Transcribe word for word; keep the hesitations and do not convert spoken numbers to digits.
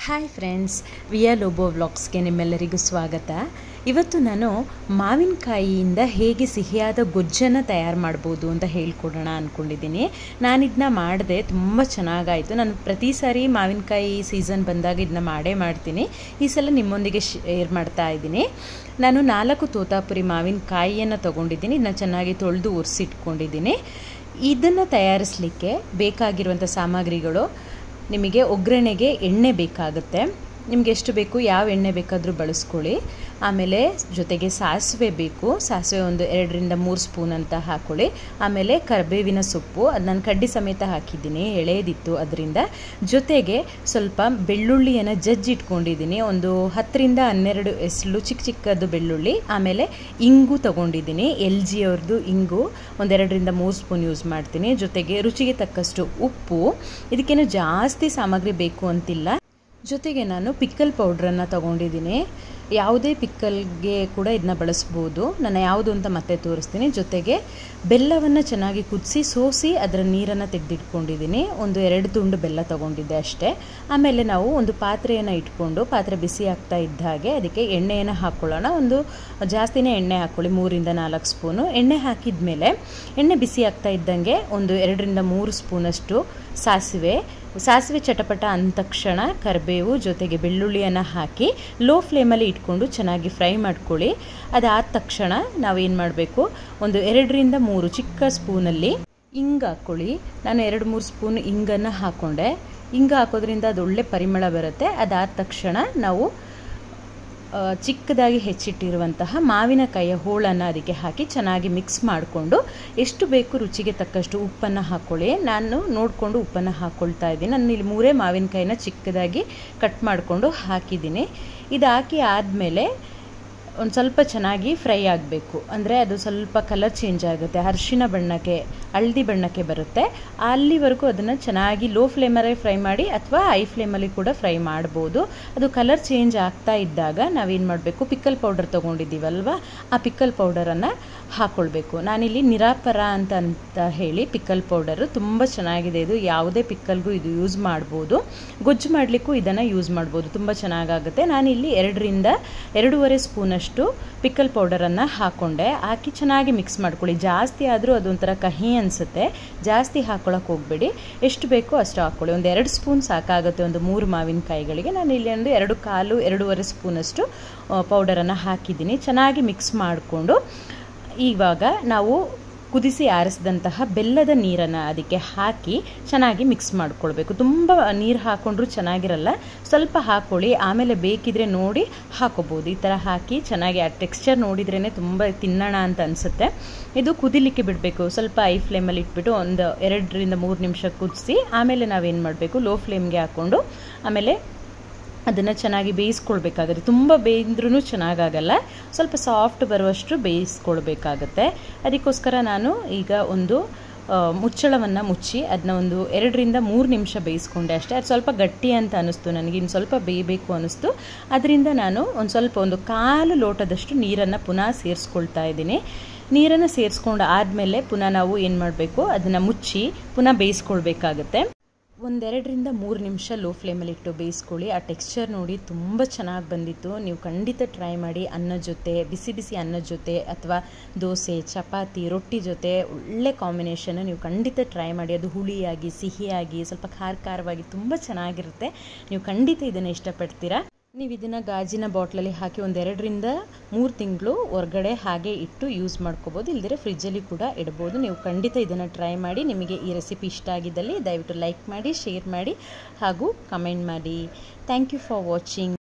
Hi friends, Viya Lobo ವ್ಲಾಗ್ಸ್ಗೆ ನಿಮ್ಮೆಲ್ಲರಿಗೂ ಸ್ವಾಗತ. ಇವತ್ತು ನಾನು ಮಾವಿನಕಾಯಿಯಿಂದ ಹೇಗೆ ಸಿಹಿಯಾದ ಗೊಜ್ಜನ್ನು ತಯಾರು ಮಾಡ್ಬೋದು ಅಂತ ಹೇಳ್ಕೊಡೋಣ ಅಂದ್ಕೊಂಡಿದ್ದೀನಿ. ನಾನಿದನ್ನ ಮಾಡಿದೆ, ತುಂಬ ಚೆನ್ನಾಗಾಯಿತು. ನಾನು ಪ್ರತಿ ಸಾರಿ ಮಾವಿನಕಾಯಿ ಸೀಸನ್ ಬಂದಾಗ ಇದನ್ನ ಮಾಡೇ ಮಾಡ್ತೀನಿ. ಈ ಸಲ ನಿಮ್ಮೊಂದಿಗೆ ಶೇರ್ ಮಾಡ್ತಾ ಇದ್ದೀನಿ. ನಾನು ನಾಲ್ಕು ತೋತಾಪುರಿ ಮಾವಿನಕಾಯಿಯನ್ನು ತೊಗೊಂಡಿದ್ದೀನಿ. ಇದನ್ನ ಚೆನ್ನಾಗಿ ತೊಳೆದು ಒರೆಸಿಟ್ಕೊಂಡಿದ್ದೀನಿ. ಇದನ್ನು ತಯಾರಿಸಲಿಕ್ಕೆ ಬೇಕಾಗಿರುವಂಥ ಸಾಮಗ್ರಿಗಳು: ನಿಮಗೆ ಒಗ್ಗರಣೆಗೆ ಎಣ್ಣೆ ಬೇಕಾಗುತ್ತೆ. ನಿಮಗೆ ಎಷ್ಟು ಬೇಕು, ಯಾವ ಎಣ್ಣೆ ಬೇಕಾದರೂ ಬಳಸ್ಕೊಳ್ಳಿ. ಆಮೇಲೆ ಜೊತೆಗೆ ಸಾಸಿವೆ ಬೇಕು. ಸಾಸಿವೆ ಒಂದು ಎರಡರಿಂದ ಮೂರು ಸ್ಪೂನ್ ಅಂತ ಹಾಕ್ಕೊಳ್ಳಿ. ಆಮೇಲೆ ಕರಿಬೇವಿನ ಸೊಪ್ಪು, ಅದು ನಾನು ಕಡ್ಡಿ ಸಮೇತ ಹಾಕಿದ್ದೀನಿ, ಎಳೆದಿತ್ತು ಅದರಿಂದ. ಜೊತೆಗೆ ಸ್ವಲ್ಪ ಬೆಳ್ಳುಳ್ಳಿಯನ್ನು ಜಜ್ಜಿಟ್ಕೊಂಡಿದ್ದೀನಿ, ಒಂದು ಹತ್ತರಿಂದ ಹನ್ನೆರಡು ಎಸಳು ಚಿಕ್ಕ ಚಿಕ್ಕದು ಬೆಳ್ಳುಳ್ಳಿ. ಆಮೇಲೆ ಇಂಗು ತೊಗೊಂಡಿದ್ದೀನಿ, ಎಲ್ ಜಿ ಅವ್ರದ್ದು ಇಂಗು ಒಂದೆರಡರಿಂದ ಮೂರು ಸ್ಪೂನ್ ಯೂಸ್ ಮಾಡ್ತೀನಿ. ಜೊತೆಗೆ ರುಚಿಗೆ ತಕ್ಕಷ್ಟು ಉಪ್ಪು. ಇದಕ್ಕೇನು ಜಾಸ್ತಿ ಸಾಮಗ್ರಿ ಬೇಕು ಅಂತಿಲ್ಲ. ಜೊತೆಗೆ ನಾನು ಪಿಕ್ಕಲ್ ಪೌಡ್ರನ್ನು ತೊಗೊಂಡಿದ್ದೀನಿ. ಯಾವುದೇ ಪಿಕ್ಕಲ್ಗೆ ಕೂಡ ಇದನ್ನ ಬಳಸ್ಬೋದು. ನಾನು ಯಾವುದು ಅಂತ ಮತ್ತೆ ತೋರಿಸ್ತೀನಿ. ಜೊತೆಗೆ ಬೆಲ್ಲವನ್ನು ಚೆನ್ನಾಗಿ ಕುದಿಸಿ ಸೋಸಿ ಅದರ ನೀರನ್ನು ತೆಗೆದಿಟ್ಕೊಂಡಿದ್ದೀನಿ. ಒಂದು ಎರಡು ತುಂಡು ಬೆಲ್ಲ ತೊಗೊಂಡಿದ್ದೆ ಅಷ್ಟೇ. ಆಮೇಲೆ ನಾವು ಒಂದು ಪಾತ್ರೆಯನ್ನು ಇಟ್ಕೊಂಡು, ಪಾತ್ರೆ ಬಿಸಿ ಆಗ್ತಾ ಇದ್ದ ಹಾಗೆ ಅದಕ್ಕೆ ಎಣ್ಣೆಯನ್ನು ಹಾಕ್ಕೊಳ್ಳೋಣ. ಒಂದು ಜಾಸ್ತಿನೇ ಎಣ್ಣೆ ಹಾಕ್ಕೊಳ್ಳಿ, ಮೂರಿಂದ ನಾಲ್ಕು ಸ್ಪೂನು ಎಣ್ಣೆ ಹಾಕಿದ ಮೇಲೆ ಎಣ್ಣೆ ಬಿಸಿ ಆಗ್ತಾ ಇದ್ದಂಗೆ ಒಂದು ಎರಡರಿಂದ ಮೂರು ಸ್ಪೂನಷ್ಟು ಸಾಸಿವೆ ಸಾಸಿವೆ ಚಟಪಟ ಅಂದ ತಕ್ಷಣ ಕರಿಬೇವು ಜೊತೆಗೆ ಬೆಳ್ಳುಳ್ಳಿಯನ್ನು ಹಾಕಿ ಲೋ ಫ್ಲೇಮಲ್ಲಿ ಇಟ್ಕೊಂಡು ಚೆನ್ನಾಗಿ ಫ್ರೈ ಮಾಡ್ಕೊಳ್ಳಿ. ಅದಾದ ತಕ್ಷಣ ನಾವೇನು ಮಾಡಬೇಕು, ಒಂದು ಎರಡರಿಂದ ಮೂರು ಚಿಕ್ಕ ಸ್ಪೂನಲ್ಲಿ ಇಂಗು ಹಾಕ್ಕೊಳ್ಳಿ. ನಾನು ಎರಡು ಮೂರು ಸ್ಪೂನ್ ಇಂಗನ್ನು ಹಾಕ್ಕೊಂಡೆ. ಇಂಗು ಹಾಕೋದ್ರಿಂದ ಅದು ಒಳ್ಳೆ ಪರಿಮಳ ಬರುತ್ತೆ. ಅದಾದ ತಕ್ಷಣ ನಾವು ಚಿಕ್ಕದಾಗಿ ಹೆಚ್ಚಿಟ್ಟಿರುವಂತಹ ಮಾವಿನಕಾಯಿಯ ಹೋಳನ್ನು ಅದಕ್ಕೆ ಹಾಕಿ ಚೆನ್ನಾಗಿ ಮಿಕ್ಸ್ ಮಾಡಿಕೊಂಡು, ಎಷ್ಟು ಬೇಕು ರುಚಿಗೆ ತಕ್ಕಷ್ಟು ಉಪ್ಪನ್ನು ಹಾಕ್ಕೊಳ್ಳಿ. ನಾನು ನೋಡಿಕೊಂಡು ಉಪ್ಪನ್ನು ಹಾಕ್ಕೊಳ್ತಾ ಇದ್ದೀನಿ. ನಾನು ಇಲ್ಲಿ ಮೂರೇ ಮಾವಿನಕಾಯಿನ ಚಿಕ್ಕದಾಗಿ ಕಟ್ ಮಾಡಿಕೊಂಡು ಹಾಕಿದ್ದೀನಿ. ಇದು ಹಾಕಿ ಆದಮೇಲೆ ಒಂದು ಸ್ವಲ್ಪ ಚೆನ್ನಾಗಿ ಫ್ರೈ ಆಗಬೇಕು. ಅಂದರೆ ಅದು ಸ್ವಲ್ಪ ಕಲರ್ ಚೇಂಜ್ ಆಗುತ್ತೆ, ಅರಿಶಿನ ಬಣ್ಣಕ್ಕೆ, ಹಳದಿ ಬಣ್ಣಕ್ಕೆ ಬರುತ್ತೆ. ಅಲ್ಲಿವರೆಗೂ ಅದನ್ನು ಚೆನ್ನಾಗಿ ಲೋ ಫ್ಲೇಮಲ್ಲೇ ಫ್ರೈ ಮಾಡಿ ಅಥವಾ ಹೈ ಫ್ಲೇಮಲ್ಲಿ ಕೂಡ ಫ್ರೈ ಮಾಡ್ಬೋದು. ಅದು ಕಲರ್ ಚೇಂಜ್ ಆಗ್ತಾ ಇದ್ದಾಗ ನಾವೇನು ಮಾಡಬೇಕು, ಪಿಕ್ಕಲ್ ಪೌಡರ್ ತೊಗೊಂಡಿದ್ದೀವಲ್ವ, ಆ ಪಿಕ್ಕಲ್ ಪೌಡರನ್ನು ಹಾಕ್ಕೊಳ್ಬೇಕು. ನಾನಿಲ್ಲಿ ನಿರಾಪರ ಅಂತ ಅಂತ ಹೇಳಿ ಪಿಕ್ಕಲ್ ಪೌಡರು ತುಂಬ ಚೆನ್ನಾಗಿದೆ. ಇದು ಯಾವುದೇ ಪಿಕ್ಕಲ್ಗೂ ಇದು ಯೂಸ್ ಮಾಡ್ಬೋದು. ಗೊಜ್ಜು ಮಾಡಲಿಕ್ಕೂ ಇದನ್ನು ಯೂಸ್ ಮಾಡ್ಬೋದು, ತುಂಬ ಚೆನ್ನಾಗಾಗುತ್ತೆ. ನಾನಿಲ್ಲಿ ಎರಡರಿಂದ ಎರಡೂವರೆ ಸ್ಪೂನಷ್ಟು ಪಿಕ್ಕಲ್ ಪೌಡರನ್ನು ಹಾಕ್ಕೊಂಡೆ. ಹಾಕಿ ಚೆನ್ನಾಗಿ ಮಿಕ್ಸ್ ಮಾಡ್ಕೊಳ್ಳಿ. ಜಾಸ್ತಿ ಆದರೂ ಅದೊಂಥರ ಕಹಿ ಅನಿಸುತ್ತೆ, ಜಾಸ್ತಿ ಹಾಕ್ಕೊಳಕ್ಕೆ ಹೋಗಬೇಡಿ. ಎಷ್ಟು ಬೇಕೋ ಅಷ್ಟು ಹಾಕ್ಕೊಳ್ಳಿ. ಒಂದು ಎರಡು ಸ್ಪೂನ್ ಸಾಕಾಗುತ್ತೆ ಒಂದು ಮೂರು ಮಾವಿನಕಾಯಿಗಳಿಗೆ. ನಾನು ಇಲ್ಲಿ ಒಂದು ಎರಡು ಕಾಲು ಎರಡೂವರೆ ಸ್ಪೂನಷ್ಟು ಪೌಡರನ್ನು ಹಾಕಿದ್ದೀನಿ. ಚೆನ್ನಾಗಿ ಮಿಕ್ಸ್ ಮಾಡಿಕೊಂಡು ಇವಾಗ ನಾವು ಕುದಿಸಿ ಆರಿಸಿದಂತಹ ಬೆಲ್ಲದ ನೀರನ್ನು ಅದಕ್ಕೆ ಹಾಕಿ ಚೆನ್ನಾಗಿ ಮಿಕ್ಸ್ ಮಾಡ್ಕೊಳ್ಬೇಕು. ತುಂಬ ನೀರು ಹಾಕ್ಕೊಂಡ್ರೂ ಚೆನ್ನಾಗಿರಲ್ಲ, ಸ್ವಲ್ಪ ಹಾಕ್ಕೊಳ್ಳಿ. ಆಮೇಲೆ ಬೇಕಿದ್ರೆ ನೋಡಿ ಹಾಕೋಬೋದು. ಈ ಥರ ಹಾಕಿ ಚೆನ್ನಾಗಿ ಆ ಟೆಕ್ಸ್ಚರ್ ನೋಡಿದ್ರೇ ತುಂಬ ತಿನ್ನೋಣ ಅಂತ ಅನಿಸುತ್ತೆ. ಇದು ಕುದಿಲಿಕ್ಕೆ ಬಿಡಬೇಕು. ಸ್ವಲ್ಪ ಐ ಫ್ಲೇಮಲ್ಲಿ ಇಟ್ಬಿಟ್ಟು ಒಂದು ಎರಡರಿಂದ ಮೂರು ನಿಮಿಷ ಕುದಿಸಿ ಆಮೇಲೆ ನಾವೇನು ಮಾಡಬೇಕು, ಲೋ ಫ್ಲೇಮ್ಗೆ ಹಾಕ್ಕೊಂಡು ಆಮೇಲೆ ಅದನ್ನು ಚೆನ್ನಾಗಿ ಬೇಯಿಸ್ಕೊಳ್ಬೇಕಾಗುತ್ತೆ. ತುಂಬ ಬೇಯಿದ್ರೂ ಚೆನ್ನಾಗಾಗಲ್ಲ, ಸ್ವಲ್ಪ ಸಾಫ್ಟ್ ಬರುವಷ್ಟು ಬೇಯಿಸ್ಕೊಳ್ಬೇಕಾಗತ್ತೆ. ಅದಕ್ಕೋಸ್ಕರ ನಾನು ಈಗ ಒಂದು ಮುಚ್ಚಳವನ್ನು ಮುಚ್ಚಿ ಅದನ್ನ ಒಂದು ಎರಡರಿಂದ ಮೂರು ನಿಮಿಷ ಬೇಯಿಸ್ಕೊಂಡೆ ಅಷ್ಟೇ. ಅದು ಸ್ವಲ್ಪ ಗಟ್ಟಿ ಅಂತ ಅನ್ನಿಸ್ತು ನನಗೆ, ಇನ್ನು ಸ್ವಲ್ಪ ಬೇಯಬೇಕು ಅನ್ನಿಸ್ತು. ಅದರಿಂದ ನಾನು ಒಂದು ಸ್ವಲ್ಪ ಒಂದು ಕಾಲು ಲೋಟದಷ್ಟು ನೀರನ್ನು ಪುನಃ ಸೇರಿಸ್ಕೊಳ್ತಾ ಇದ್ದೀನಿ. ನೀರನ್ನು ಸೇರಿಸ್ಕೊಂಡು ಆದಮೇಲೆ ಪುನಃ ನಾವು ಏನು ಮಾಡಬೇಕು, ಅದನ್ನು ಮುಚ್ಚಿ ಪುನಃ ಬೇಯಿಸ್ಕೊಳ್ಬೇಕಾಗತ್ತೆ. ಒಂದೆರಡರಿಂದ ಮೂರು ನಿಮಿಷ ಲೋ ಫ್ಲೇಮಲ್ಲಿ ಇಟ್ಟು ಬೇಯಿಸ್ಕೊಳ್ಳಿ. ಆ ಟೆಕ್ಸ್ಚರ್ ನೋಡಿ ತುಂಬ ಚೆನ್ನಾಗಿ ಬಂದಿತ್ತು. ನೀವು ಖಂಡಿತ ಟ್ರೈ ಮಾಡಿ. ಅನ್ನದ ಜೊತೆ, ಬಿಸಿ ಬಿಸಿ ಅನ್ನದ ಜೊತೆ ಅಥವಾ ದೋಸೆ, ಚಪಾತಿ, ರೊಟ್ಟಿ ಜೊತೆ ಒಳ್ಳೆ ಕಾಂಬಿನೇಷನ್. ನೀವು ಖಂಡಿತ ಟ್ರೈ ಮಾಡಿ. ಅದು ಹುಳಿಯಾಗಿ, ಸಿಹಿಯಾಗಿ, ಸ್ವಲ್ಪ ಖಾರ ಖಾರವಾಗಿ ತುಂಬ ಚೆನ್ನಾಗಿರುತ್ತೆ. ನೀವು ಖಂಡಿತ ಇದನ್ನು ಇಷ್ಟಪಡ್ತೀರಾ. ನೀವು ಇದನ್ನು ಗಾಜಿನ ಬಾಟ್ಲಲ್ಲಿ ಹಾಕಿ ಒಂದೆರಡರಿಂದ ಮೂರು ತಿಂಗಳು ಹೊರಗಡೆ ಹಾಗೆ ಇಟ್ಟು ಯೂಸ್ ಮಾಡ್ಕೋಬೋದು. ಇಲ್ದಿರೆ ಫ್ರಿಜ್ಜಲ್ಲಿ ಕೂಡ ಇಡ್ಬೋದು. ನೀವು ಖಂಡಿತ ಇದನ್ನು ಟ್ರೈ ಮಾಡಿ. ನಿಮಗೆ ಈ ರೆಸಿಪಿ ಇಷ್ಟ ಆಗಿದ್ದಲ್ಲಿ ದಯವಿಟ್ಟು ಲೈಕ್ ಮಾಡಿ, ಶೇರ್ ಮಾಡಿ ಹಾಗೂ ಕಮೆಂಟ್ ಮಾಡಿ. Thank you for watching.